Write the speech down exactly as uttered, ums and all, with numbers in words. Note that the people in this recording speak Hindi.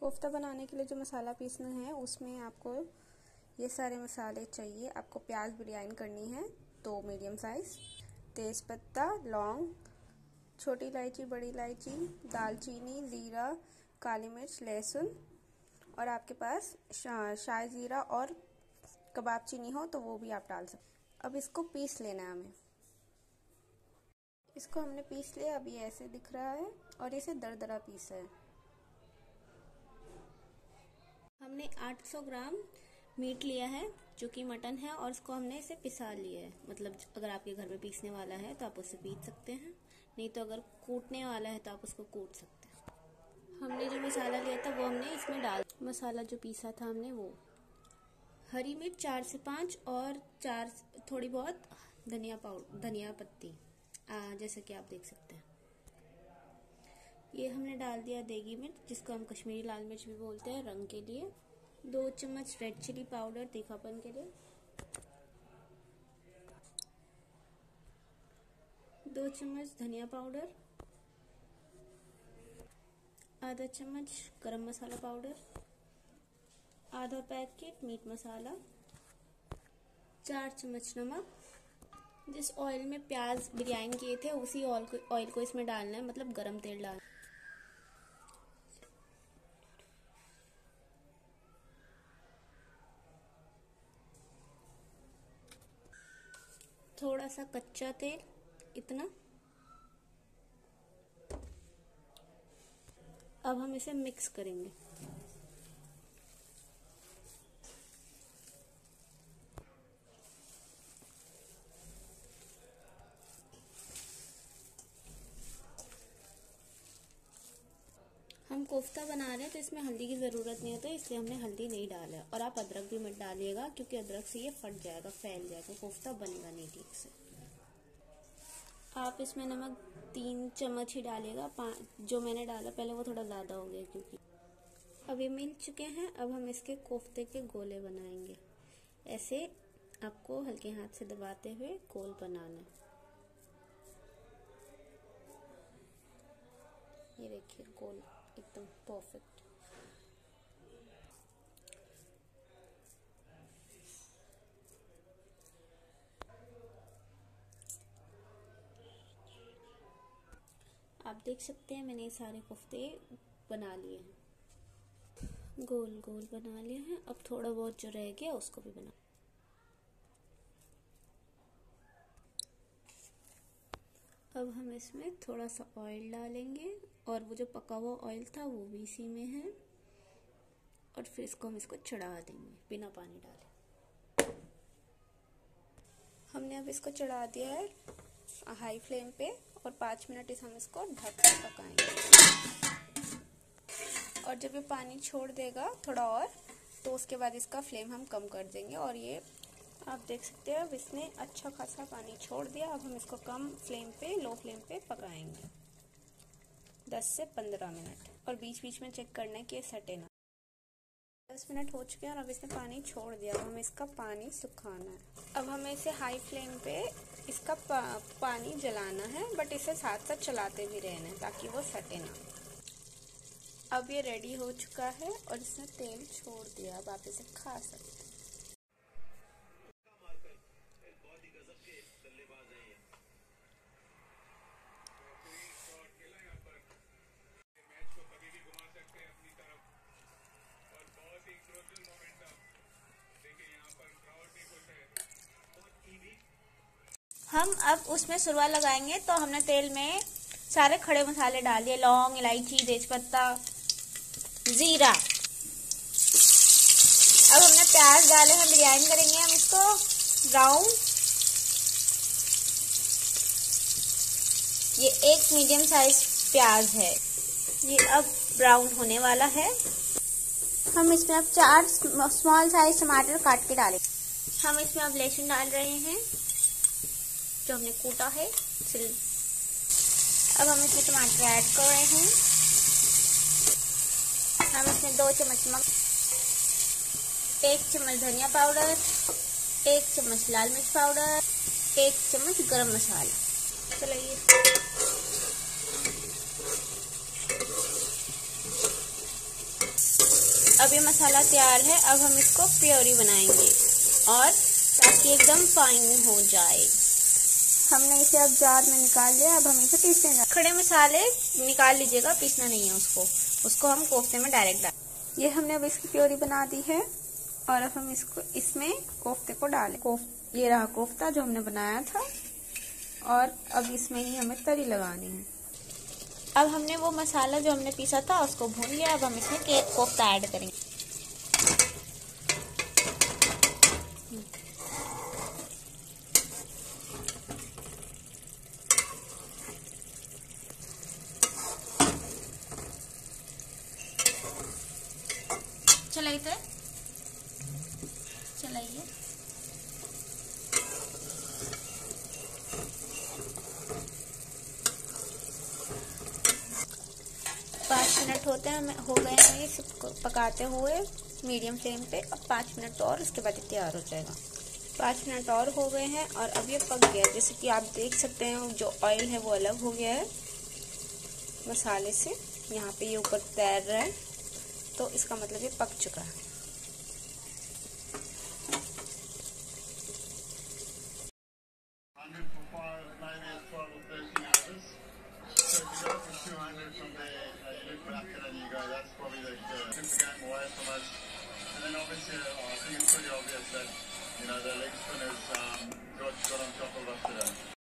कोफ्ता बनाने के लिए जो मसाला पीसना है उसमें आपको ये सारे मसाले चाहिए। आपको प्याज बिरयानी करनी है तो मीडियम साइज़, तेज़पत्ता, लौंग, छोटी इलायची, बड़ी इलायची, दालचीनी, ज़ीरा, काली मिर्च, लहसुन और आपके पास शाही ज़ीरा और कबाब चीनी हो तो वो भी आप डाल सकते। अब इसको पीस लेना है हमें। इसको हमने पीस लिया, अब ये ऐसे दिख रहा है और इसे दरदरा पीसा है। हमने आठ सौ ग्राम मीट लिया है जो कि मटन है और इसको हमने इसे पिसा लिया है। मतलब अगर आपके घर में पीसने वाला है तो आप उससे पीस सकते हैं, नहीं तो अगर कूटने वाला है तो आप उसको कूट सकते हैं। हमने जो मसाला लिया था वो हमने इसमें डाल, मसाला जो पीसा था हमने वो, हरी मिर्च चार से पाँच और चार थोड़ी बहुत धनिया पाउडर, धनिया पत्ती, आ, जैसे कि आप देख सकते हैं। ये हमने डाल दिया देगी मिर्च, जिसको हम कश्मीरी लाल मिर्च भी बोलते हैं, रंग के लिए। दो चम्मच रेड चिली पाउडर तीखापन के लिए, दो चम्मच धनिया पाउडर, आधा चम्मच गरम मसाला पाउडर, आधा पैकेट मीट मसाला, चार चम्मच नमक। जिस ऑयल में प्याज बिरयानी किए थे उसी ऑयल को ऑयल को इसमें डालना है, मतलब गरम तेल डालना। थोड़ा सा कच्चा तेल, इतना। अब हम इसे मिक्स करेंगे। हम कोफ्ता बना रहे हैं तो इसमें हल्दी की ज़रूरत नहीं होती, इसलिए हमने हल्दी नहीं डाला है। और आप अदरक भी मत डालिएगा क्योंकि अदरक से ये फट जाएगा, फैल जाएगा, कोफ्ता बनेगा नहीं ठीक से। आप इसमें नमक तीन चम्मच ही डालिएगा, पाँच जो मैंने डाला पहले वो थोड़ा ज़्यादा हो गया क्योंकि। अब ये मिल चुके हैं। अब हम इसके कोफ्ते के गोले बनाएंगे। ऐसे आपको हल्के हाथ से दबाते हुए गोल बनाना है। ये देखिए गोल एकदम परफेक्ट। आप देख सकते हैं मैंने ये सारे कोफ्ते बना लिए हैं, गोल गोल बना लिए हैं। अब थोड़ा बहुत जो रह गया उसको भी बना। अब हम इसमें थोड़ा सा ऑयल डालेंगे और वो जो पका हुआ ऑयल था वो भी इसी में है और फिर इसको हम इसको चढ़ा देंगे बिना पानी डाले। हमने अब इसको चढ़ा दिया है हाई फ्लेम पे और पाँच मिनट इस हम इसको ढक कर पकाएंगे। और जब ये पानी छोड़ देगा थोड़ा और तो उसके बाद इसका फ्लेम हम कम कर देंगे। और ये आप देख सकते हैं अब इसने अच्छा खासा पानी छोड़ दिया। अब हम इसको कम फ्लेम पे, लो फ्लेम पे पकाएंगे दस से पंद्रह मिनट और बीच बीच में चेक करना है कि ये सटे ना। दस मिनट हो चुके हैं और अब इसने पानी छोड़ दिया। अब हमें इसका पानी सुखाना है। अब हमें इसे हाई फ्लेम पे इसका पा, पानी जलाना है, बट इसे साथ साथ चलाते भी रहना है ताकि वो सटे ना। अब ये रेडी हो चुका है और इसने तेल छोड़ दिया। अब आप इसे खा सकते हैं। हम अब उसमें सुरवा लगाएंगे तो हमने तेल में सारे खड़े मसाले डाल दिए, लौंग, इलायची, तेजपत्ता, जीरा। अब हमने प्याज डाले, हम बिरयानी करेंगे हम इसको ब्राउन। ये एक मीडियम साइज प्याज है, ये अब ब्राउन होने वाला है। हम इसमें अब चार स्मॉल साइज टमाटर काट के डालें। हम इसमें अब लहसुन डाल रहे हैं जो हमने कूटा है। अब हम इसमें टमाटर ऐड कर रहे हैं। हम इसमें दो चम्मच नमक, एक चम्मच धनिया पाउडर, एक चम्मच लाल मिर्च पाउडर, एक चम्मच गरम मसाला। चलिए अब ये मसाला तैयार है। अब हम इसको प्योरी बनाएंगे और ताकि एकदम फाइन हो जाए। हमने इसे अब जार में निकाल लिया। अब हम इसे पीसने जा खड़े मसाले निकाल लीजिएगा, पीसना नहीं है उसको उसको हम कोफ्ते में डायरेक्ट डाल। ये हमने अब इसकी प्योरी बना दी है और अब हम इसको इसमें कोफ्ते को डालें। कोफ ये रहा कोफ्ता जो हमने बनाया था और अब इसमें ही हमें तरी लगानी है। अब हमने वो मसाला जो हमने पीसा था उसको भून लिया। अब हम इसमें केक कोफ्ता ऐड करेंगे। चलाइए चलाइए पाँच मिनट होते हैं हो गए हैं ये पकाते हुए मीडियम फ्लेम पे। अब पाँच मिनट और, उसके बाद ये तैयार हो जाएगा। पाँच मिनट और हो गए हैं और अब ये पक गया। जैसे कि आप देख सकते हैं जो ऑयल है वो अलग हो गया है मसाले से। यहाँ पे ये ऊपर तैर रहा है तो इसका मतलब ये पक चुका है। And then obviously, uh, I think it's pretty obvious that, you know, the leg spinners um, got, got on top of us today.